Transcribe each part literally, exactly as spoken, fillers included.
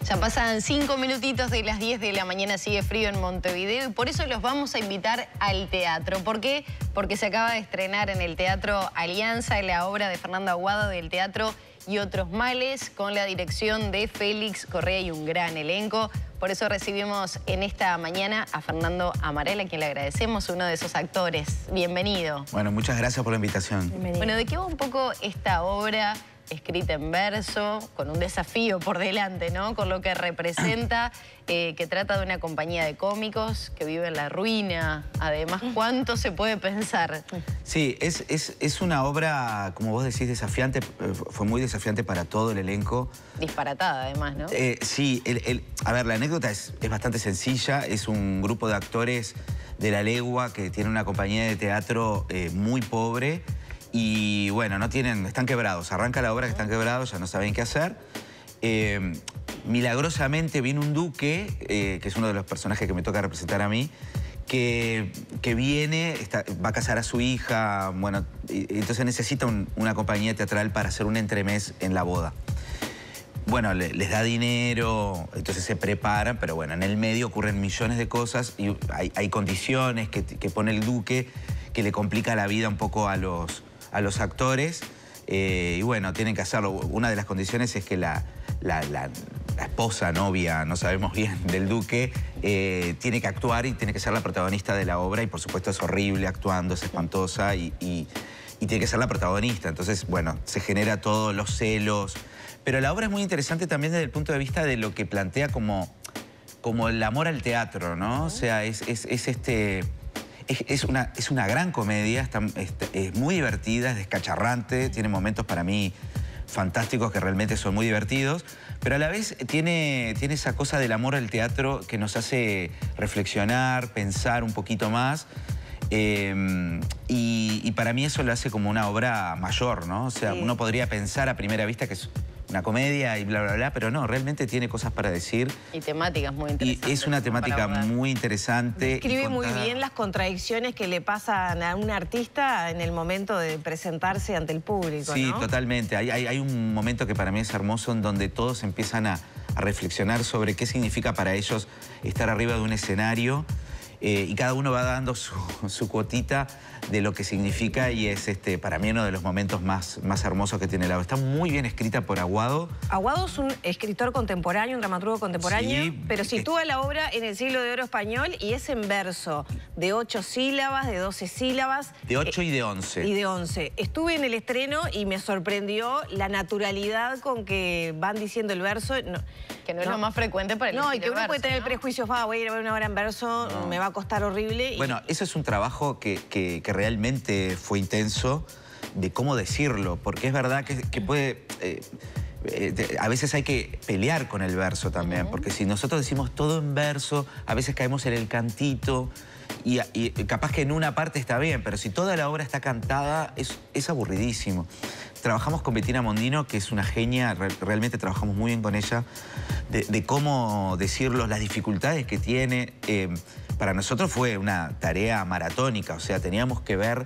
Ya pasan cinco minutitos de las diez de la mañana, sigue frío en Montevideo y por eso los vamos a invitar al teatro. ¿Por qué? Porque se acaba de estrenar en el Teatro Alianza la obra de Fernando Aguado del Teatro y Otros Males, con la dirección de Félix Correa y un gran elenco. Por eso recibimos en esta mañana a Fernando Amarell, a quien le agradecemos, uno de esos actores. Bienvenido. Bueno, muchas gracias por la invitación. Bienvenido. Bueno, ¿de qué va un poco esta obra escrita en verso, con un desafío por delante, ¿no? Con lo que representa, eh, que trata de una compañía de cómicos que vive en la ruina. Además, ¿cuánto se puede pensar? Sí, es, es, es una obra, como vos decís, desafiante. Fue muy desafiante para todo el elenco. Disparatada, además, ¿no? Eh, sí, el, el, a ver, la anécdota es, es bastante sencilla. Es un grupo de actores de La Legua que tiene una compañía de teatro eh, muy pobre. Y bueno, no tienen, están quebrados. Arranca la obra que están quebrados, ya no saben qué hacer. Eh, milagrosamente viene un duque, eh, que es uno de los personajes que me toca representar a mí, que, que viene, está, va a casar a su hija, bueno, y, y entonces necesita un, una compañía teatral para hacer un entremés en la boda. Bueno, le, les da dinero, entonces se preparan, pero bueno, en el medio ocurren millones de cosas y hay, hay condiciones que, que pone el duque que le complica la vida un poco a los... a los actores, eh, y bueno, tienen que hacerlo. Una de las condiciones es que la, la, la, la esposa, novia, no sabemos bien, del duque, eh, tiene que actuar y tiene que ser la protagonista de la obra, y por supuesto es horrible actuando, es espantosa, y, y, y tiene que ser la protagonista. Entonces, bueno, se genera todos los celos. Pero la obra es muy interesante también desde el punto de vista de lo que plantea como, como el amor al teatro, ¿no? O sea, es, es, es este... Es una, es una gran comedia, está, es, es muy divertida, es descacharrante, tiene momentos para mí fantásticos que realmente son muy divertidos, pero a la vez tiene, tiene esa cosa del amor al teatro que nos hace reflexionar, pensar un poquito más. Eh, y, y para mí eso lo hace como una obra mayor, ¿no? O sea, sí. Uno podría pensar a primera vista que es una comedia y bla, bla, bla, pero no, realmente tiene cosas para decir. Y temáticas muy interesantes. Y es una temática muy interesante. Describe muy bien las contradicciones que le pasan a un artista en el momento de presentarse ante el público, Sí, ¿no? totalmente. Hay, hay, hay un momento que para mí es hermoso en donde todos empiezan a, a reflexionar sobre qué significa para ellos estar arriba de un escenario. Eh, y cada uno va dando su, su cuotita de lo que significa, y es este, para mí uno de los momentos más, más hermosos que tiene la obra. Está muy bien escrita por Aguado. Aguado es un escritor contemporáneo, un dramaturgo contemporáneo, sí, pero sitúa la obra en el siglo de oro español y es en verso, de ocho sílabas, de doce sílabas. De ocho eh, y de once. Y de once. Estuve en el estreno y me sorprendió la naturalidad con que van diciendo el verso. No, que no, no es lo más frecuente para el No, y que uno verso, puede tener ¿no? prejuicios, va, voy a ir a ver una obra en verso, no. me va a costar horrible. Y... Bueno, eso es un trabajo que, que, que realmente fue intenso, de cómo decirlo, porque es verdad que, que puede... Eh, eh, a veces hay que pelear con el verso también, uh-huh. porque si nosotros decimos todo en verso, a veces caemos en el cantito, y, y capaz que en una parte está bien, pero si toda la obra está cantada, es, es aburridísimo. Trabajamos con Bettina Mondino, que es una genia, re, realmente trabajamos muy bien con ella, de, de cómo decirlo, las dificultades que tiene. Eh, para nosotros fue una tarea maratónica, o sea, teníamos que ver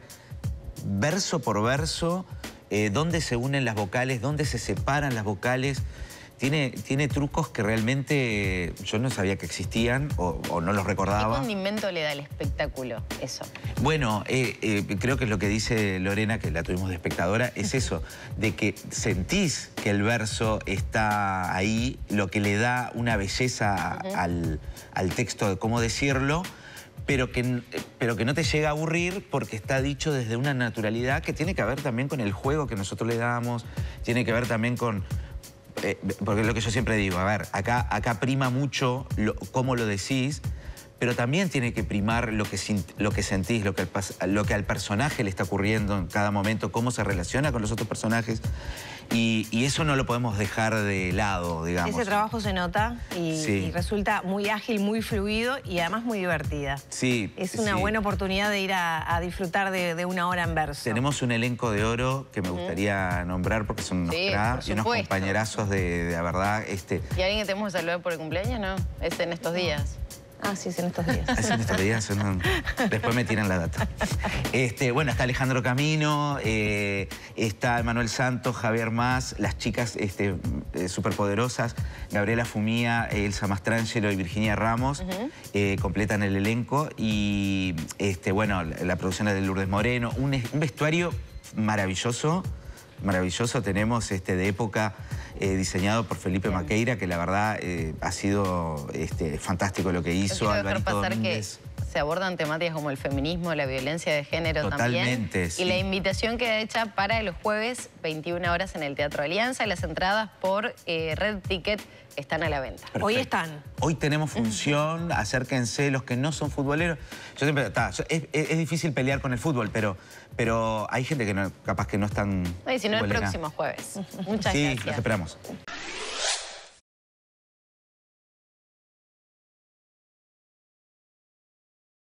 verso por verso eh, dónde se unen las vocales, dónde se separan las vocales. Tiene, tiene trucos que realmente yo no sabía que existían o, o no los recordaba. ¿Qué condimento le da al espectáculo eso? Bueno, eh, eh, creo que es lo que dice Lorena, que la tuvimos de espectadora, es eso, de que sentís que el verso está ahí, lo que le da una belleza uh-huh. al, al texto de cómo decirlo, pero que, pero que no te llega a aburrir porque está dicho desde una naturalidad que tiene que ver también con el juego que nosotros le damos, tiene que ver también con... Eh, porque es lo que yo siempre digo, a ver, acá, acá prima mucho lo, cómo lo decís, pero también tiene que primar lo que, lo que sentís, lo que, al, lo que al personaje le está ocurriendo en cada momento, cómo se relaciona con los otros personajes. Y, y eso no lo podemos dejar de lado, digamos. Ese trabajo se nota y, sí. y resulta muy ágil, muy fluido y además muy divertida. Sí. Es una sí. buena oportunidad de ir a, a disfrutar de, de una hora en verso. Tenemos un elenco de oro que me gustaría nombrar porque son unos sí, cracks y unos compañerazos de, de la verdad. Este... ¿Y alguien que tenemos que saludar por el cumpleaños? No, es en estos días. Ah, sí, es en estos días. Así en estos días, no, después me tiran la data. Este, bueno, está Alejandro Camino, eh, está Emanuel Santos, Javier Mas, las chicas este, eh, superpoderosas, Gabriela Fumía, Elsa Mastrangelo y Virginia Ramos, uh-huh. eh, completan el elenco. Y este, bueno, la, la producción es de Lourdes Moreno, un, un vestuario maravilloso, maravilloso. Tenemos este, de época eh, diseñado por Felipe Bien. Maqueira, que la verdad eh, ha sido este, fantástico lo que hizo. Alvarito Domínguez. Que se abordan temáticas como el feminismo, la violencia de género Totalmente, también. Sí. Y la invitación queda hecha para los jueves, veintiuna horas en el Teatro Alianza. Las entradas por eh, Red Ticket están a la venta. Perfecto. Hoy están. Hoy tenemos función, acérquense los que no son futboleros. Yo siempre, ta, es, es, es difícil pelear con el fútbol, pero, pero hay gente que no, capaz que no están... Y si no, el próximo jueves. Muchas sí, gracias. Sí, los esperamos.